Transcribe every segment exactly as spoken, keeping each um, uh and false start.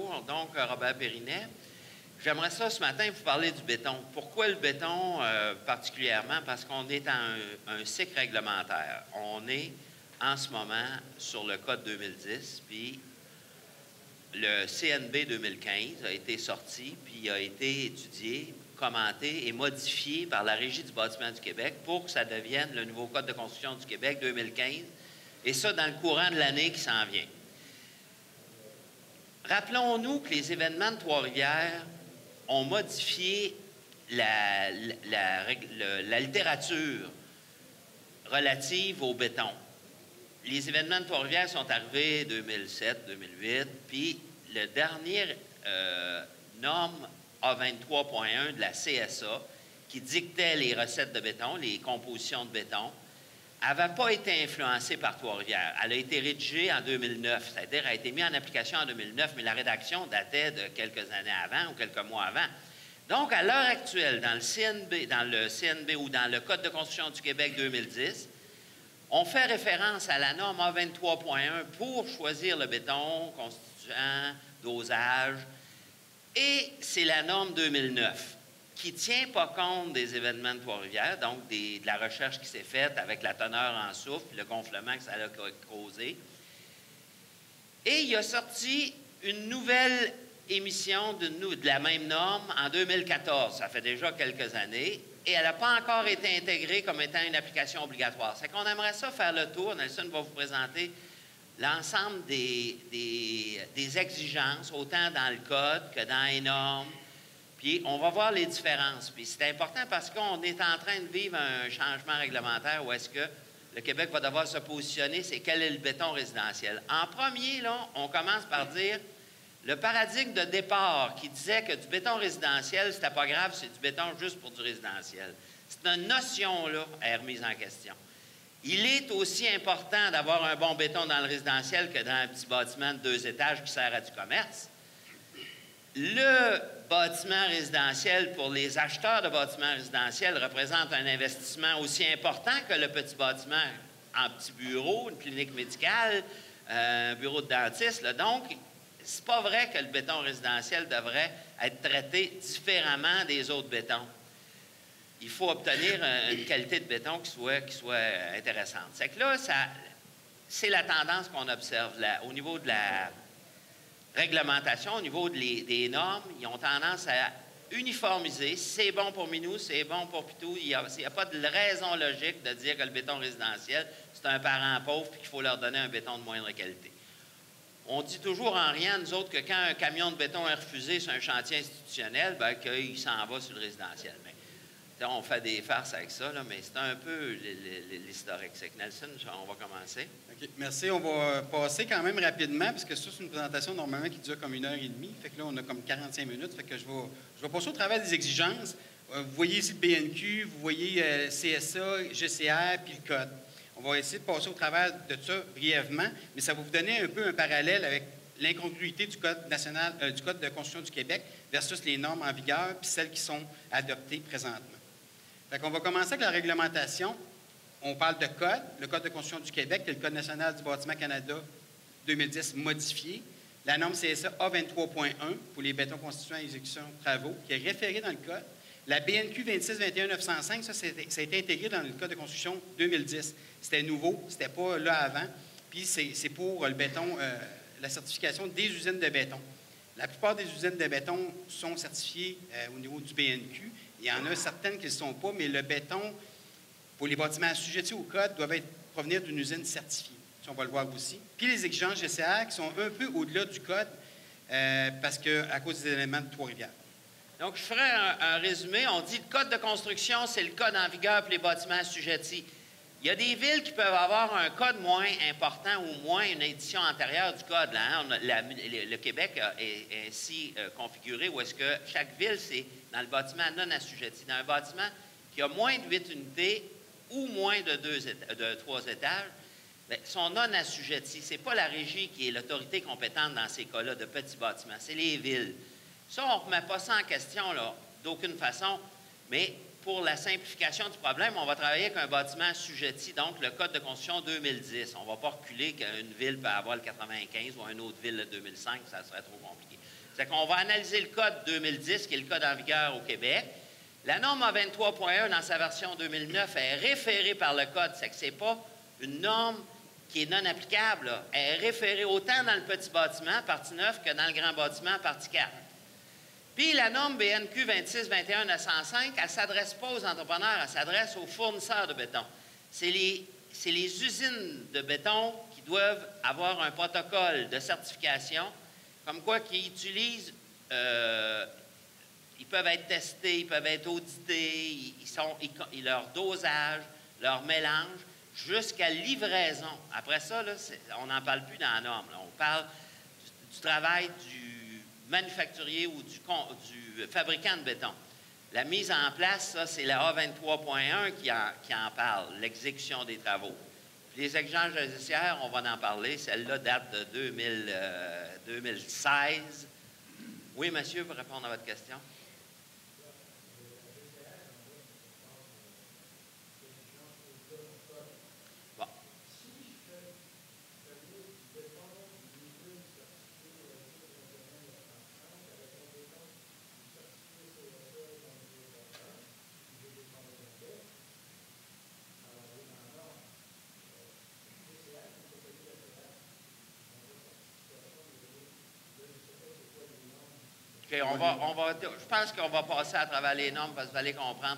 Bonjour, donc Robert Périnet. J'aimerais ça ce matin vous parler du béton. Pourquoi le béton euh, particulièrement? Parce qu'on est en un, un cycle réglementaire. On est en ce moment sur le Code deux mille dix, puis le C N B deux mille quinze a été sorti, puis a été étudié, commenté et modifié par la Régie du bâtiment du Québec pour que ça devienne le nouveau Code de construction du Québec deux mille quinze, et ça dans le courant de l'année qui s'en vient. Rappelons-nous que les événements de Trois-Rivières ont modifié la, la, la, la littérature relative au béton. Les événements de Trois-Rivières sont arrivés en deux mille sept deux mille huit, puis le dernier euh, norme A vingt-trois point un de la C S A, qui dictait les recettes de béton, les compositions de béton, n'avait pas été influencée par Trois-Rivières. Elle a été rédigée en deux mille neuf, c'est-à-dire elle a été mise en application en deux mille neuf, mais la rédaction datait de quelques années avant ou quelques mois avant. Donc, à l'heure actuelle, dans le C N B, dans le C N B ou dans le Code de construction du Québec deux mille dix, on fait référence à la norme A vingt-trois point un pour choisir le béton, constituant, dosage, et c'est la norme deux mille neuf qui ne tient pas compte des événements de Trois-Rivières, donc des, de la recherche qui s'est faite avec la teneur en soufre, le gonflement que ça a causé. Et il a sorti une nouvelle émission de, de la même norme en deux mille quatorze. Ça fait déjà quelques années. Et elle n'a pas encore été intégrée comme étant une application obligatoire. C'est qu'on aimerait ça faire le tour. Nelson va vous présenter l'ensemble des, des, des exigences, autant dans le code que dans les normes. Puis on va voir les différences. Puis c'est important parce qu'on est en train de vivre un changement réglementaire où est-ce que le Québec va devoir se positionner, c'est quel est le béton résidentiel. En premier, là, on commence par dire le paradigme de départ qui disait que du béton résidentiel, c'était pas grave, c'est du béton juste pour du résidentiel. Cette notion-là est remise en question. Il est aussi important d'avoir un bon béton dans le résidentiel que dans un petit bâtiment de deux étages qui sert à du commerce. Le bâtiment résidentiel, pour les acheteurs de bâtiments résidentiels, représente un investissement aussi important que le petit bâtiment en petit bureau, une clinique médicale, euh, un bureau de dentiste. Là. Donc, c'est pas vrai que le béton résidentiel devrait être traité différemment des autres bétons. Il faut obtenir une qualité de béton qui soit, qui soit intéressante. C'est que là, ça, c'est la tendance qu'on observe là, au niveau de la réglementation, au niveau de les, des normes. Ils ont tendance à uniformiser. C'est bon pour Minou, c'est bon pour Pitou. Il n'y a, a pas de raison logique de dire que le béton résidentiel, c'est un parent pauvre et qu'il faut leur donner un béton de moindre qualité. On dit toujours en rien, nous autres, que quand un camion de béton est refusé sur un chantier institutionnel, bien, qu'il s'en va sur le résidentiel. Mais, on fait des farces avec ça, là, mais c'est un peu l'historique. C'est que Nelson, on va commencer. OK. Merci. On va passer quand même rapidement, parce que ça, c'est une présentation normalement qui dure comme une heure et demie. Fait que là, on a comme quarante-cinq minutes. Fait que je vais, je vais passer au travers des exigences. Vous voyez ici le B N Q, vous voyez euh, C S A, G C R, puis le code. On va essayer de passer au travers de ça brièvement, mais ça va vous donner un peu un parallèle avec l'incongruité du Code national, euh, du Code de construction du Québec versus les normes en vigueur puis celles qui sont adoptées présentement. Fait qu'on va commencer avec la réglementation. On parle de code, le Code de construction du Québec, qui est le Code national du bâtiment Canada deux mille dix modifié. La norme C S A A vingt-trois point un pour les bétons constituants et exécution de travaux, qui est référée dans le Code. La B N Q vingt-six vingt et un neuf cent cinq, ça, ça a été intégré dans le Code de construction deux mille dix. C'était nouveau, c'était pas là avant. Puis c'est pour le béton, euh, la certification des usines de béton. La plupart des usines de béton sont certifiées euh, au niveau du B N Q. Il y en a certaines qui ne le sont pas, mais le béton, pour les bâtiments assujettis au code, doit être, provenir d'une usine certifiée. Ça, on va le voir aussi. Puis les exigences G C R qui sont un peu au-delà du code euh, parce que, à cause des éléments de Trois-Rivières. Donc, je ferai un, un résumé. On dit que le code de construction, c'est le code en vigueur pour les bâtiments assujettis. Il y a des villes qui peuvent avoir un code moins important ou moins une édition antérieure du code. Là, hein? On a, la, le, le Québec est, est ainsi euh, configuré où est-ce que chaque ville, c'est dans le bâtiment non assujetti. Dans un bâtiment qui a moins de huit unités ou moins de, deux, de trois étages, bien, sont non assujettis. Ce n'est pas la régie qui est l'autorité compétente dans ces cas-là de petits bâtiments, c'est les villes. Ça, on ne remet pas ça en question d'aucune façon, mais pour la simplification du problème, on va travailler avec un bâtiment assujetti, donc le Code de construction deux mille dix. On ne va pas reculer qu'une ville peut avoir le quatre-vingt-quinze ou une autre ville le deux mille cinq, ça serait trop compliqué. C'est qu'on va analyser le Code deux mille dix, qui est le Code en vigueur au Québec. La norme A vingt-trois point un, dans sa version deux mille neuf, est référée par le Code. C'est que ce n'est pas une norme qui est non applicable, là. Elle est référée autant dans le petit bâtiment, partie neuf, que dans le grand bâtiment, partie quatre. Puis la norme B N Q vingt-six vingt et un neuf cent cinq, elle ne s'adresse pas aux entrepreneurs, elle s'adresse aux fournisseurs de béton. C'est les, c'est les usines de béton qui doivent avoir un protocole de certification, comme quoi qui utilisent, euh, ils peuvent être testés, ils peuvent être audités, ils sont, ils, leur dosage, leur mélange, jusqu'à livraison. Après ça, là, on n'en parle plus dans la norme. Là. On parle du, du travail du manufacturier ou du, du fabricant de béton. La mise en place, ça, c'est la A vingt-trois point un qui en, qui en parle, l'exécution des travaux. Puis les exigences judiciaires, on va en parler. Celle-là date de deux mille, euh, deux mille seize. Oui, monsieur, pour répondre à votre question. Okay, on va, on va, je pense qu'on va passer à travers les normes parce que vous allez comprendre.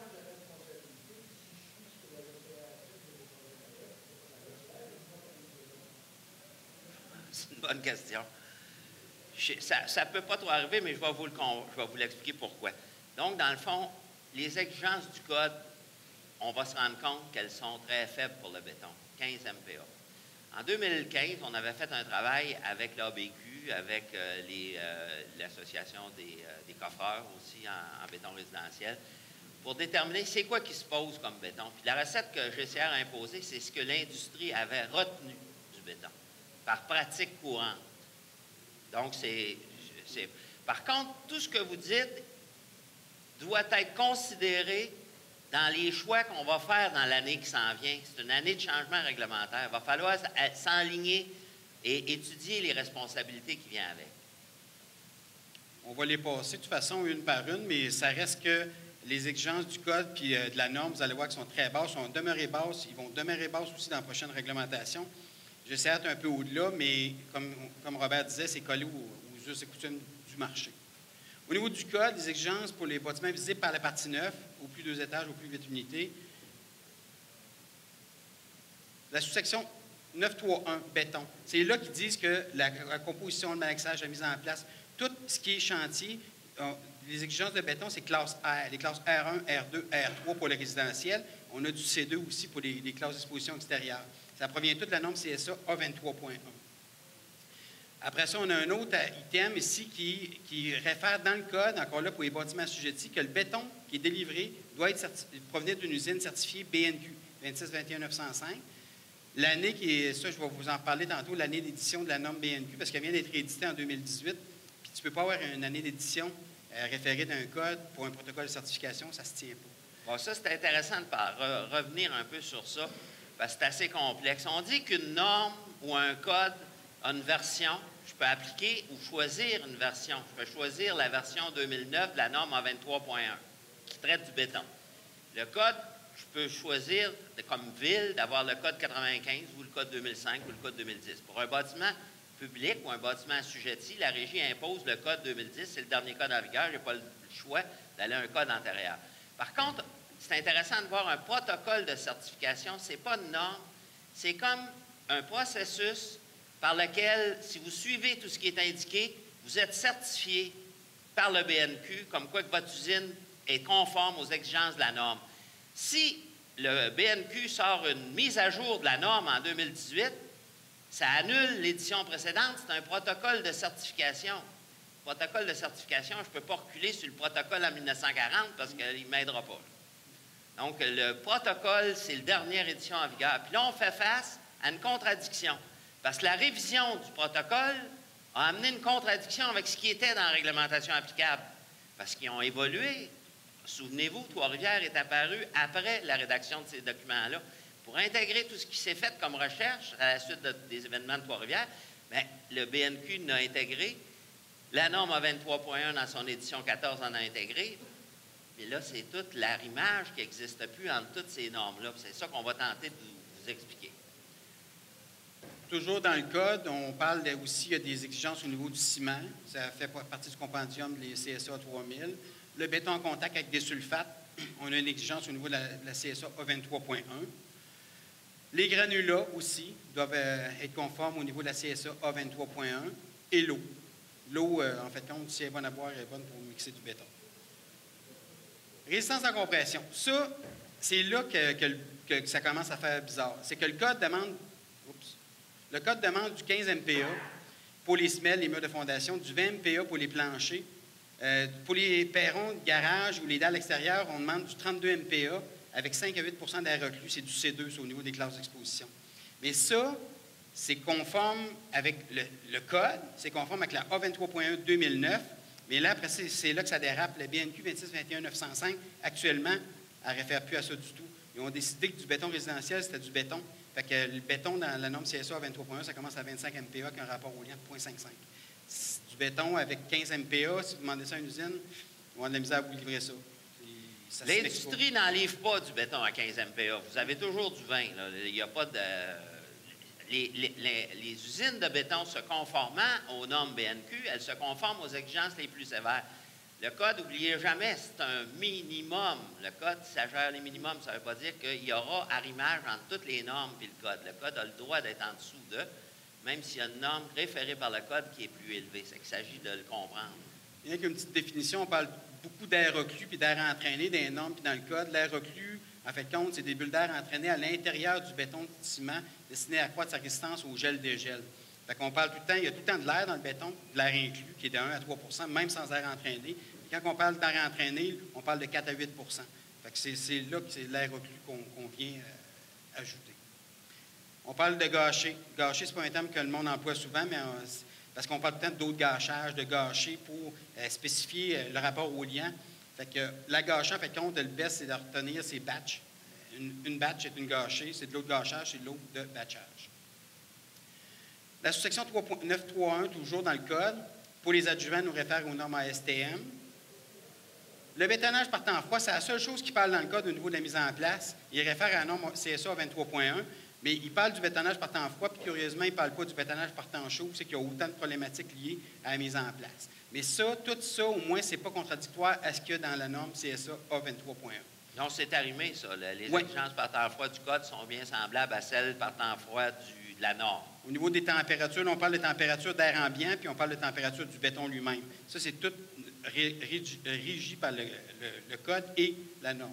C'est une bonne question. Je, ça ne peut pas trop arriver, mais je vais vous, le, je vais vous l'expliquer pourquoi. Donc, dans le fond, les exigences du Code, on va se rendre compte qu'elles sont très faibles pour le béton, quinze M P A. En deux mille quinze, on avait fait un travail avec l'A B Q, avec euh, euh, l'Association des, euh, des coffreurs aussi en, en béton résidentiel, pour déterminer c'est quoi qui se pose comme béton. Puis la recette que G C R a imposée, c'est ce que l'industrie avait retenu du béton, par pratique courante. Donc, c'est... Par contre, tout ce que vous dites doit être considéré dans les choix qu'on va faire dans l'année qui s'en vient. C'est une année de changement réglementaire. Il va falloir s'enligner et étudier les responsabilités qui viennent avec. On va les passer de toute façon une par une, mais ça reste que les exigences du Code puis euh, de la norme, vous allez voir qu'elles sont très basses, sont demeurées basses. Ils vont demeurer basses aussi dans la prochaine réglementation. J'essaie d'être un peu au-delà, mais comme, comme Robert disait, c'est collé aux, aux us et coutumes du marché. Au niveau du Code, les exigences pour les bâtiments visibles par la partie neuf, au plus deux étages, au plus huit unités. La sous-section neuf point trois point un, béton. C'est là qu'ils disent que la, la composition, le malaxage, la mise en place, tout ce qui est chantier, euh, les exigences de béton, c'est classe R. Les classes R un, R deux, R trois pour le résidentiel. On a du C deux aussi pour les, les classes d'exposition extérieure. Ça provient tout de la norme C S A A vingt-trois point un. Après ça, on a un autre item ici qui, qui réfère dans le Code, encore là pour les bâtiments assujettis, que le béton qui est délivré doit être provenir d'une usine certifiée B N Q vingt-six vingt et un neuf cent cinq. L'année qui est, ça je vais vous en parler tantôt, l'année d'édition de la norme B N Q, parce qu'elle vient d'être éditée en deux mille dix-huit, puis tu ne peux pas avoir une année d'édition euh, référée d'un code pour un protocole de certification, ça ne se tient pas. Bon, ça, c'est intéressant de par, re, revenir un peu sur ça, parce que c'est assez complexe. On dit qu'une norme ou un code a une version, je peux appliquer ou choisir une version. Je peux choisir la version deux mille neuf de la norme A vingt-trois point un qui traite du béton. Le code, je peux choisir de, comme ville d'avoir le code quatre-vingt-quinze ou le code deux mille cinq ou le code deux mille dix. Pour un bâtiment public ou un bâtiment assujetti, la Régie impose le code deux mille dix, c'est le dernier code en vigueur, je n'ai pas le choix d'aller à un code antérieur. Par contre, c'est intéressant de voir un protocole de certification, ce n'est pas une norme, c'est comme un processus par lequel, si vous suivez tout ce qui est indiqué, vous êtes certifié par le B N Q, comme quoi que votre usine est conforme aux exigences de la norme. Si le B N Q sort une mise à jour de la norme en deux mille dix-huit, ça annule l'édition précédente, c'est un protocole de certification. Protocole de certification, je ne peux pas reculer sur le protocole en mille neuf cent quarante parce qu'il ne m'aidera pas. Donc, le protocole, c'est la dernière édition en vigueur. Puis là, on fait face à une contradiction. Parce que la révision du protocole a amené une contradiction avec ce qui était dans la réglementation applicable. Parce qu'ils ont évolué. souvenez-vous, Trois-Rivières est apparu après la rédaction de ces documents-là. Pour intégrer tout ce qui s'est fait comme recherche à la suite de, des événements de Trois-Rivières, bien, le B N Q l'a intégré. La norme A vingt-trois point un dans son édition quatorze en a intégré. Mais là, c'est tout l'arrimage qui n'existe plus entre toutes ces normes-là. C'est ça qu'on va tenter de vous, vous expliquer. Toujours dans le code, on parle aussi, il y a des exigences au niveau du ciment. Ça fait partie du compendium des C S A trois mille. Le béton en contact avec des sulfates, on a une exigence au niveau de la, de la C S A A vingt-trois point un. Les granulats aussi doivent euh, être conformes au niveau de la C S A A vingt-trois point un. Et l'eau. L'eau, euh, en fait, compte, si elle est bonne à boire, elle est bonne pour mixer du béton. Résistance à compression. Ça, c'est là que, que, que ça commence à faire bizarre. C'est que le code demande, oups, le code demande du quinze M P A pour les semelles, les murs de fondation, du vingt M P A pour les planchers. Euh, pour les perrons de garage ou les dalles extérieures, on demande du trente-deux M P A avec cinq à huit d'air reclus. C'est du C deux, ça, au niveau des classes d'exposition. Mais ça, c'est conforme avec le, le code, c'est conforme avec la A vingt-trois point un deux mille neuf. Mais là, après, c'est là que ça dérape. La B N Q vingt-six vingt et un neuf cent cinq, actuellement, elle ne réfère plus à ça du tout. Ils ont décidé que du béton résidentiel, c'était du béton. Fait que le béton dans la norme C S A vingt-trois point un, ça commence à vingt-cinq M P A avec un rapport au lien de zéro virgule cinquante-cinq. Du béton avec quinze M P A, si vous demandez ça à une usine, on a de la misère à vous livrer ça. ça L'industrie n'en livre pas du béton à quinze M P A. Vous avez toujours du vin. Là. Il n'y a pas de... Les, les, les, les usines de béton se conformant aux normes B N Q, elles se conforment aux exigences les plus sévères. Le code, n'oubliez jamais, c'est un minimum. Le code, ça gère les minimums. Ça ne veut pas dire qu'il y aura arrimage entre toutes les normes et le code. Le code a le droit d'être en dessous d'eux, même s'il y a une norme référée par le code qui est plus élevée. C'est qu'il s'agit de le comprendre. Il y a qu'une petite définition. On parle beaucoup d'air reclus puis d'air entraîné dans les normes puis dans le code. L'air reclus, en fait, compte, c'est des bulles d'air entraînées à l'intérieur du béton de ciment destiné à accroître sa résistance au gel-dégel. Fait qu'on parle tout le temps, il y a tout le temps de l'air dans le béton, de l'air inclus, qui est de un à trois même sans air entraîné. Et quand on parle d'air entraîné, on parle de quatre à huit Fait que c'est là que c'est l'air reclus qu'on qu'on vient euh, ajouter. On parle de gâcher. Gâcher, ce n'est pas un terme que le monde emploie souvent, mais on, parce qu'on parle peut-être d'autres gâchages, de gâcher pour euh, spécifier euh, le rapport au lien. Fait que la gâchée, en fait, compte, le best, c'est de retenir ses batchs. Une, une batch est une gâchée, c'est de l'eau de gâchage, c'est de l'eau de batchage. La sous-section neuf trois un, toujours dans le code, pour les adjuvants, nous réfère aux normes A S T M. Le bétonnage par temps froid, c'est la seule chose qui parle dans le code au niveau de la mise en place. Il réfère à la norme C S A vingt-trois point un, mais il parle du bétonnage par temps froid, puis curieusement, il ne parle pas du bétonnage par temps chaud, c'est qu'il y a autant de problématiques liées à la mise en place. Mais ça, tout ça, au moins, ce n'est pas contradictoire à ce qu'il y a dans la norme C S A A vingt-trois point un. Donc, c'est arrimé, ça. Les oui. exigences par temps froid du code sont bien semblables à celles par temps froid du, de la norme. Au niveau des températures, là, on parle de température d'air ambiant, puis on parle de température du béton lui-même. Ça, c'est tout ré, régi, régi par le, le, le code et la norme.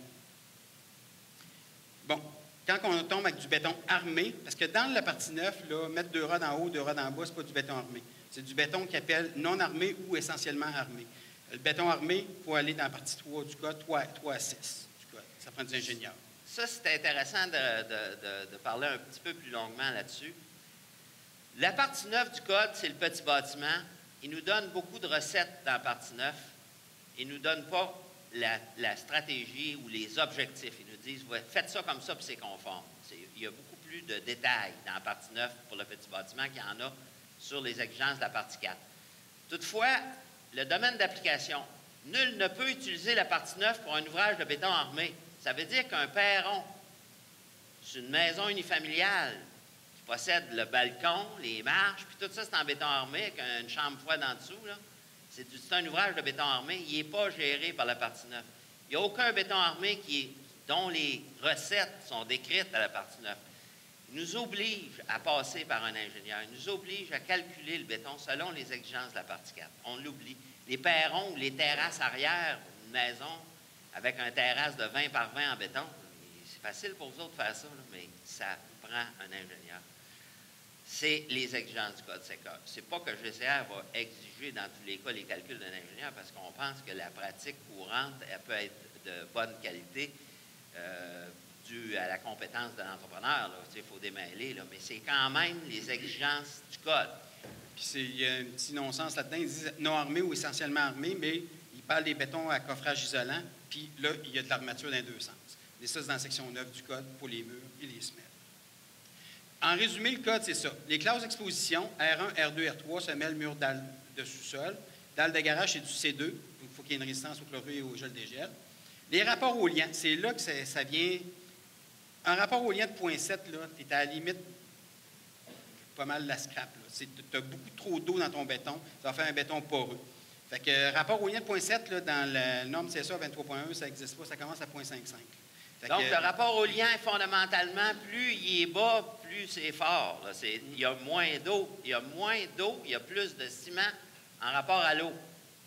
Bon, quand on tombe avec du béton armé, parce que dans la partie neuf, là, mettre deux rods en haut, deux rods en bas, ce n'est pas du béton armé. C'est du béton qui appelle non armé ou essentiellement armé. Le béton armé, il faut aller dans la partie trois du code, trois à six du code. Ça prend des ingénieurs. Ça, c'est intéressant de, de, de, de parler un petit peu plus longuement là-dessus. La partie neuf du code, c'est le petit bâtiment. Il nous donne beaucoup de recettes dans la partie neuf. Il ne nous donne pas la, la stratégie ou les objectifs. Ils nous disent, ouais, faites ça comme ça, puis c'est conforme. Il y a beaucoup plus de détails dans la partie neuf pour le petit bâtiment qu'il y en a sur les exigences de la partie quatre. Toutefois, le domaine d'application, nul ne peut utiliser la partie neuf pour un ouvrage de béton armé. Ça veut dire qu'un perron sur une maison unifamiliale qui possède le balcon, les marches, puis tout ça, c'est en béton armé avec une chambre froide en dessous, là. C'est un ouvrage de béton armé. Il n'est pas géré par la partie neuf. Il n'y a aucun béton armé qui est, dont les recettes sont décrites à la partie neuf. Il nous oblige à passer par un ingénieur. Il nous oblige à calculer le béton selon les exigences de la partie quatre. On l'oublie. Les perrons ou les terrasses arrière d'une maison avec un terrasse de vingt par vingt en béton, c'est facile pour vous autres de faire ça, là, mais ça prend un ingénieur. C'est les exigences du code S E C A. Ce n'est pas que G C R va exiger dans tous les cas les calculs d'un ingénieur parce qu'on pense que la pratique courante, elle peut être de bonne qualité euh, due à la compétence de l'entrepreneur. Il faut démêler, là, mais c'est quand même les exigences du code. Puis il y a un petit non-sens là-dedans. Ils disent non armé ou essentiellement armé, mais ils parlent des bétons à coffrage isolant. Puis là, il y a de l'armature dans les deux sens. Et ça, c'est dans la section neuf du code pour les murs et les semelles. En résumé, le code, c'est ça. Les classes d'exposition, R un, R deux, R trois, semelles, murs, dalles de sous-sol. Dalle de garage, c'est du C deux. Il faut qu'il y ait une résistance au chlorure et au gel dégel. Les rapports aux liens, c'est là que ça, ça vient. Un rapport au lien de zéro virgule sept, tu es à la limite pas mal la scrap. Tu as beaucoup trop d'eau dans ton béton. Ça va faire un béton poreux. Fait que rapport au lien de zéro virgule sept, là, dans la norme C S A vingt-trois point un, ça n'existe pas. Ça commence à zéro virgule cinquante-cinq. Donc, que, le rapport au lien, fondamentalement, plus il est bas, plus c'est fort. Là. C'est, il y a moins d'eau. Il y a moins d'eau, il y a plus de ciment en rapport à l'eau.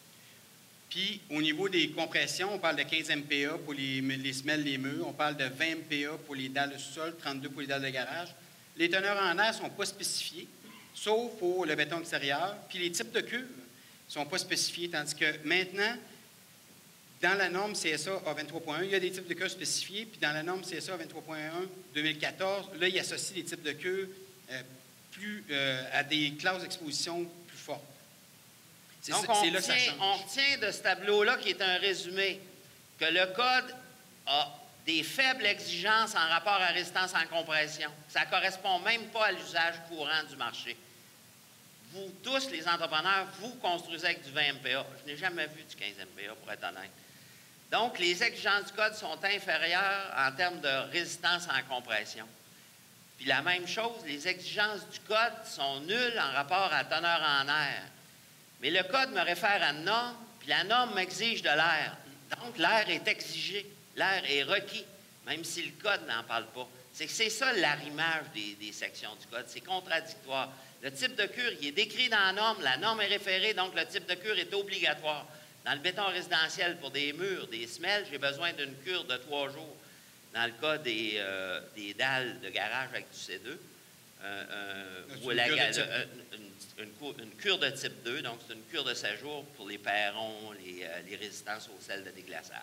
Puis, au niveau des compressions, on parle de quinze M P A pour les, les semelles, les murs. On parle de vingt M P A pour les dalles de sous-sol, trente-deux pour les dalles de garage. Les teneurs en air ne sont pas spécifiées, sauf pour le béton extérieur. Puis, les types de cuve ne sont pas spécifiés, tandis que maintenant, dans la norme C S A A vingt-trois point un, il y a des types de cuve spécifiés. Puis, dans la norme C S A vingt-trois point un deux mille quatorze, là, il associe les types de cuve euh, plus, euh, à des classes d'exposition plus fortes. C'est Donc, ça, on, c'est là que ça retient, change. on retient de ce tableau-là, qui est un résumé, que le code a des faibles exigences en rapport à résistance en compression. Ça ne correspond même pas à l'usage courant du marché. Vous tous, les entrepreneurs, vous construisez avec du vingt M P A. Je n'ai jamais vu du quinze M P A, pour être honnête. Donc, les exigences du code sont inférieures en termes de résistance en compression. Puis la même chose, les exigences du code sont nulles en rapport à teneur en air. Mais le code me réfère à une norme, puis la norme m'exige de l'air. Donc, l'air est exigé, l'air est requis, même si le code n'en parle pas. C'est que c'est ça l'arrimage des, des sections du code, c'est contradictoire. Le type de cure, il est décrit dans la norme, la norme est référée, donc le type de cure est obligatoire. Dans le béton résidentiel, pour des murs, des semelles, j'ai besoin d'une cure de trois jours. Dans le cas des, euh, des dalles de garage avec du C deux, euh, euh, ou la, la, euh, une, une, une cure de type deux, donc c'est une cure de sept jours pour les perrons, les, euh, les résistances au sel de déglaçage.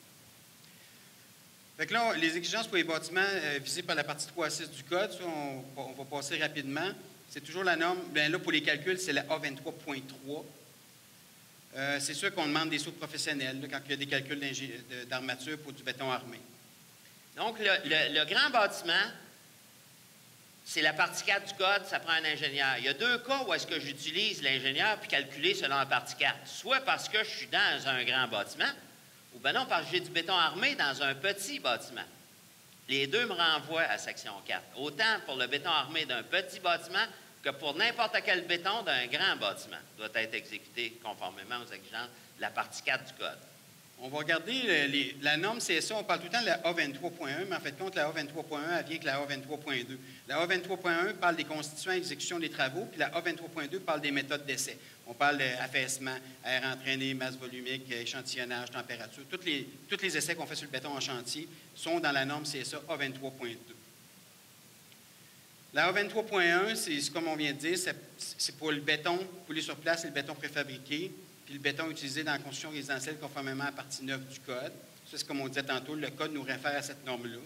Fait que là, les exigences pour les bâtiments euh, visés par la partie trois à six du code, ça, on, on va passer rapidement. C'est toujours la norme. Bien là, pour les calculs, c'est la A vingt-trois point trois. Euh, c'est sûr qu'on demande des sauts professionnels là, quand il y a des calculs d'armature pour du béton armé. Donc, le, le, le grand bâtiment, c'est la partie quatre du code, ça prend un ingénieur. Il y a deux cas où est-ce que j'utilise l'ingénieur puis calculer selon la partie quatre. Soit parce que je suis dans un grand bâtiment, ou bien non, parce que j'ai du béton armé dans un petit bâtiment. Les deux me renvoient à section quatre. Autant pour le béton armé d'un petit bâtiment que pour n'importe quel béton d'un grand bâtiment. Doit être exécuté conformément aux exigences de la partie quatre du code. On va regarder les, les, la norme C S A, on parle tout le temps de la A vingt-trois point un, mais en fait, compte, la A vingt-trois point un, elle vient avec la A vingt-trois point deux. La A vingt-trois point un parle des constituants et exécution des travaux, puis la A vingt-trois point deux parle des méthodes d'essai. On parle d'affaissement, air entraîné, masse volumique, échantillonnage, température. Tous les, tous les essais qu'on fait sur le béton en chantier sont dans la norme C S A A vingt-trois point deux. La A vingt-trois point un, c'est comme on vient de dire, c'est pour le béton coulé sur place et le béton préfabriqué, puis le béton utilisé dans la construction résidentielle conformément à la partie neuf du code. Ça, c'est comme on disait tantôt, le code nous réfère à cette norme-là.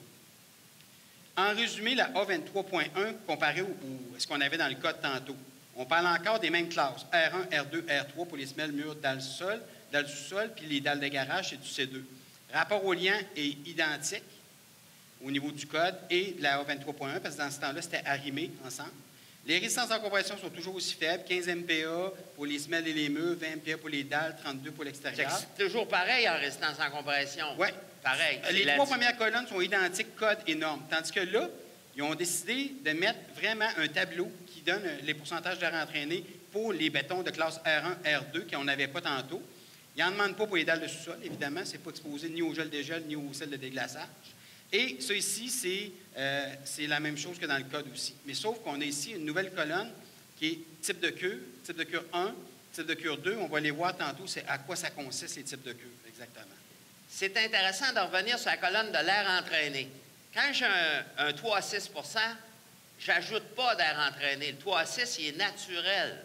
En résumé, la A vingt-trois point un, comparé au, au, à ce qu'on avait dans le code tantôt, on parle encore des mêmes classes, R un, R deux, R trois pour les semelles, murs, dalles sol, dalles du sol, puis les dalles de garage, c'est du C deux. Rapport au lien est identique au niveau du code et de la A vingt-trois point un, parce que dans ce temps-là, c'était arrimé ensemble. Les résistances en compression sont toujours aussi faibles, quinze M P A pour les semelles et les murs, vingt M P A pour les dalles, trente-deux pour l'extérieur. C'est toujours pareil en résistance en compression. Oui. Pareil. Les trois premières colonnes sont identiques, code et normes. Tandis que là, ils ont décidé de mettre vraiment un tableau qui donne les pourcentages d'air entraîné pour les bétons de classe R un, R deux qu'on n'avait pas tantôt. Ils n'en demandent pas pour les dalles de sous-sol, évidemment. Ce n'est pas exposé ni au gel dégel ni au sel de déglaçage. Et ça ici, c'est euh, la même chose que dans le code aussi. Mais sauf qu'on a ici une nouvelle colonne qui est type de cure, type de cure un, type de cure deux. On va les voir tantôt, c'est à quoi ça consiste, les types de cure, exactement. C'est intéressant de revenir sur la colonne de l'air entraîné. Quand j'ai un, un trois à six pour cent, je n'ajoute pas d'air entraîné. Le trois à six, il est naturel.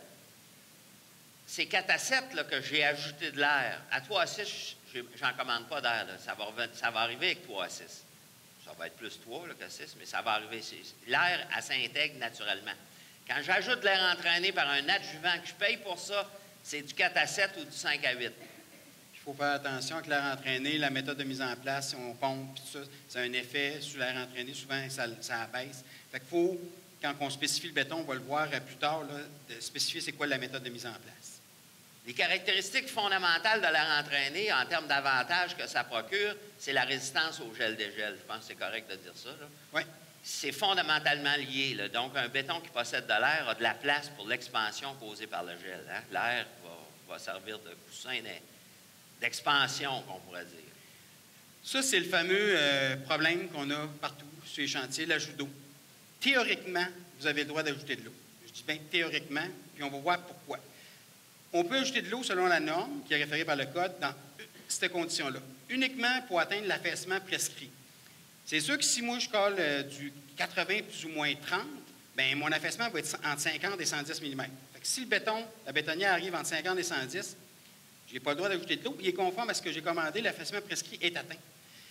C'est quatre à sept là, que j'ai ajouté de l'air. À trois à six, je n'en commande pas d'air. Ça va, ça va arriver avec trois à six. Ça va être plus trois là, que six, mais ça va arriver. L'air, elle s'intègre naturellement. Quand j'ajoute de l'air entraîné par un adjuvant que je paye pour ça, c'est du quatre à sept ou du cinq à huit. Il faut faire attention avec l'air entraîné, la méthode de mise en place, si on pompe, tout ça, ça a un effet sur l'air entraîné. Souvent, ça, ça abaisse. Fait qu'il faut, quand on spécifie le béton, on va le voir plus tard, là, de spécifier c'est quoi la méthode de mise en place. Les caractéristiques fondamentales de l'air entraîné, en termes d'avantages que ça procure, c'est la résistance au gel-dégel. Je pense que c'est correct de dire ça. Oui. C'est fondamentalement lié. Là. Donc, un béton qui possède de l'air a de la place pour l'expansion causée par le gel. Hein? L'air va, va servir de coussin d'expansion, qu'on pourrait dire. Ça, c'est le fameux euh, problème qu'on a partout sur les chantiers, l'ajout d'eau. Théoriquement, vous avez le droit d'ajouter de l'eau. Je dis bien théoriquement, puis on va voir pourquoi. On peut ajouter de l'eau selon la norme, qui est référée par le code, dans cette condition-là, uniquement pour atteindre l'affaissement prescrit. C'est sûr que si moi, je colle euh, du quatre-vingts plus ou moins trente, bien, mon affaissement va être entre cinquante et cent dix millimètres. Fait que si le béton, la bétonnière arrive entre cinquante et cent dix, je n'ai pas le droit d'ajouter de l'eau. Il est conforme à ce que j'ai commandé, l'affaissement prescrit est atteint.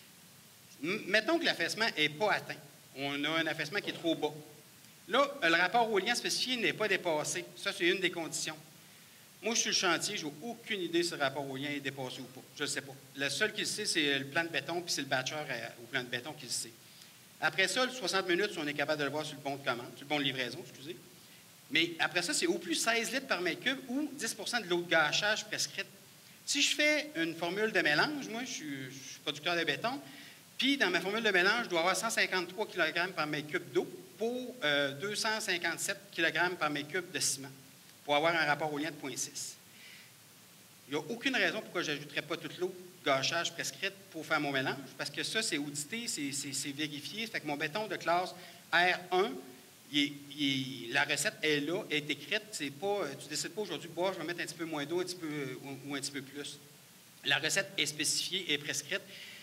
M- mettons que l'affaissement n'est pas atteint. On a un affaissement qui est trop bas. Là, le rapport au lien spécifié n'est pas dépassé. Ça, c'est une des conditions. Moi, je suis sur le chantier, je n'ai aucune idée si le rapport au lien est dépassé ou pas. Je ne sais pas. Le seul qui le sait, c'est le plan de béton, puis c'est le batcheur au plan de béton qui le sait. Après ça, le soixante minutes, on est capable de le voir sur le bon de commande, sur le bon de livraison, excusez. Mais après ça, c'est au plus seize litres par mètre cube ou dix pour cent de l'eau de gâchage prescrite. Si je fais une formule de mélange, moi, je suis, je suis producteur de béton, puis dans ma formule de mélange, je dois avoir cent cinquante-trois kilogrammes par mètre cube d'eau pour euh, deux cent cinquante-sept kilogrammes par mètre cube de ciment, pour avoir un rapport au lien de zéro virgule six. Il n'y a aucune raison pourquoi je n'ajouterais pas toute l'eau de gâchage prescrite pour faire mon mélange, parce que ça, c'est audité, c'est vérifié. Ça fait que mon béton de classe R un, il est, il est, la recette est là, elle est écrite. C'est pas, tu ne décides pas aujourd'hui, boire, je vais mettre un petit peu moins d'eau un petit peu, ou, ou un petit peu plus. La recette est spécifiée et prescrite.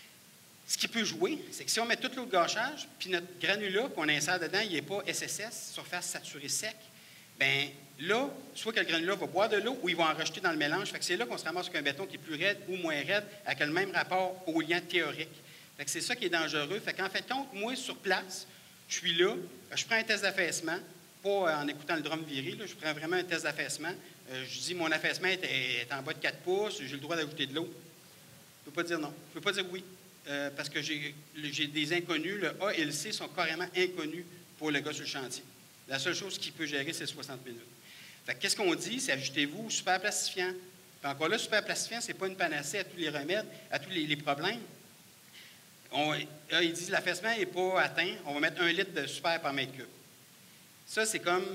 Ce qui peut jouer, c'est que si on met toute l'eau de gâchage, puis notre granulat qu'on insère dedans, il n'est pas S S S, surface saturée sec, bien là, soit que le granulat va boire de l'eau ou il va en rejeter dans le mélange. Fait que c'est là qu'on se ramasse avec un béton qui est plus raide ou moins raide, avec le même rapport au lien théorique. Fait que c'est ça qui est dangereux. Fait qu'en fait, compte, moi, sur place, je suis là, je prends un test d'affaissement, pas en écoutant le drum virer, là, je prends vraiment un test d'affaissement. Euh, je dis, mon affaissement est, est en bas de quatre pouces, j'ai le droit d'ajouter de l'eau. Je ne peux pas dire non. Je ne peux pas dire oui. Euh, parce que j'ai des inconnus, le A et le C sont carrément inconnus pour le gars sur le chantier. La seule chose qu'il peut gérer, c'est soixante minutes. Fait que qu'est-ce qu'on dit? C'est ajoutez-vous super plastifiant. Puis encore là, super plastifiant, ce n'est pas une panacée à tous les remèdes, à tous les, les problèmes. On, là, ils disent l'affaissement n'est pas atteint, on va mettre un litre de super par mètre cube. Ça, c'est comme.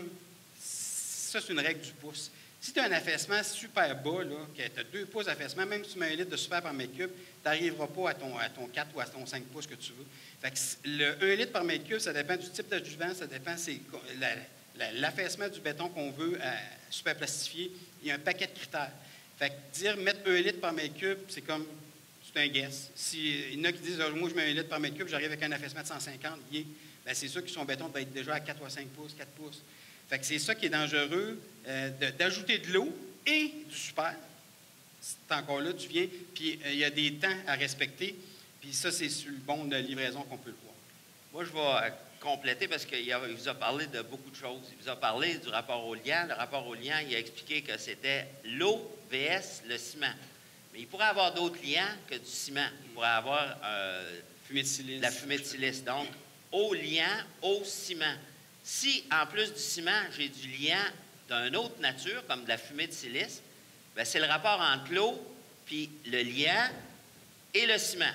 Ça, c'est une règle du pouce. Si tu as un affaissement super bas, là, que tu as deux pouces d'affaissement, même si tu mets un litre de super par mètre cube, tu n'arriveras pas à ton, à ton quatre ou à ton cinq pouces que tu veux. Fait que le un litre par mètre cube, ça dépend du type d'adjuvant, ça dépend c'est l'affaissement du béton qu'on veut euh, super plastifier. Il y a un paquet de critères. Fait que dire mettre un litre par mètre cube, c'est comme, c'est un guess. Si, il y en a qui disent, oh, moi je mets un litre par mètre cube, j'arrive avec un affaissement de cent cinquante, yeah. Ben, c'est sûr que son béton va être déjà à quatre ou cinq pouces, quatre pouces. Fait que c'est ça qui est dangereux, euh, d'ajouter de, de l'eau et du super. C'est encore là, tu viens, puis euh, il y a des temps à respecter, puis ça, c'est sur le bon de livraison qu'on peut le voir. Moi, je vais compléter parce qu'il vous a parlé de beaucoup de choses. Il vous a parlé du rapport au liant. Le rapport au liant, il a expliqué que c'était l'eau versus le ciment. Mais il pourrait avoir d'autres liants que du ciment. Il pourrait avoir euh, fumée de silice. La fumée de silice. Donc, eau liant, eau ciment. Si, en plus du ciment, j'ai du liant d'une autre nature, comme de la fumée de silice, bien, c'est le rapport entre l'eau puis le liant et le ciment.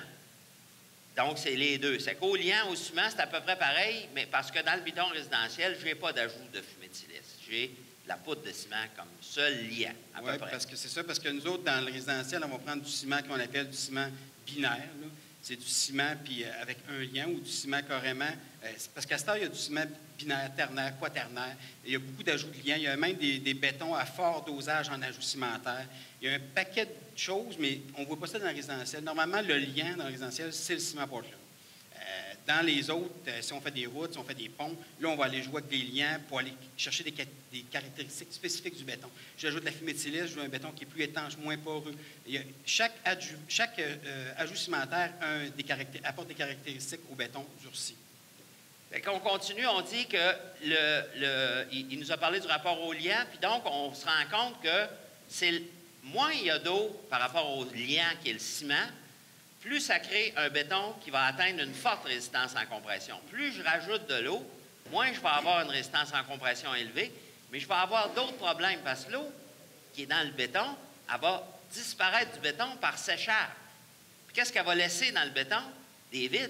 Donc, c'est les deux. C'est qu'au liant, au ciment, c'est à peu près pareil, mais parce que dans le bidon résidentiel, je n'ai pas d'ajout de fumée de silice. J'ai de la poudre de ciment comme seul liant, à ouais, peu près. Parce que c'est ça, parce que nous autres, dans le résidentiel, on va prendre du ciment qu'on appelle du ciment binaire. C'est du ciment puis euh, avec un lien ou du ciment carrément. Euh, parce qu'à ce temps, il y a du ciment binaire, ternaire, quaternaire. Il y a beaucoup d'ajouts de liens. Il y a même des, des bétons à fort dosage en ajout cimentaire. Il y a un paquet de choses, mais on ne voit pas ça dans le résidentiel. Normalement, le lien dans le résidentiel, c'est le ciment Portland. Euh, dans les autres, euh, si on fait des routes, si on fait des ponts, là, on va aller jouer avec des liens pour aller chercher des, des caractéristiques spécifiques du béton. J'ajoute de la fumée de silice, je veux un béton qui est plus étanche, moins poreux. Il y a, chaque adju, chaque euh, ajout cimentaire un, des apporte des caractéristiques au béton durci. Quand on continue, on dit que le, le, il, il nous a parlé du rapport au lien, puis donc on se rend compte que c'est moins il y a d'eau par rapport au liant qui est le ciment, plus ça crée un béton qui va atteindre une forte résistance en compression. Plus je rajoute de l'eau, moins je vais avoir une résistance en compression élevée, mais je vais avoir d'autres problèmes parce que l'eau qui est dans le béton, elle va disparaître du béton par séchage. Puis qu'est-ce qu'elle va laisser dans le béton? Des vides.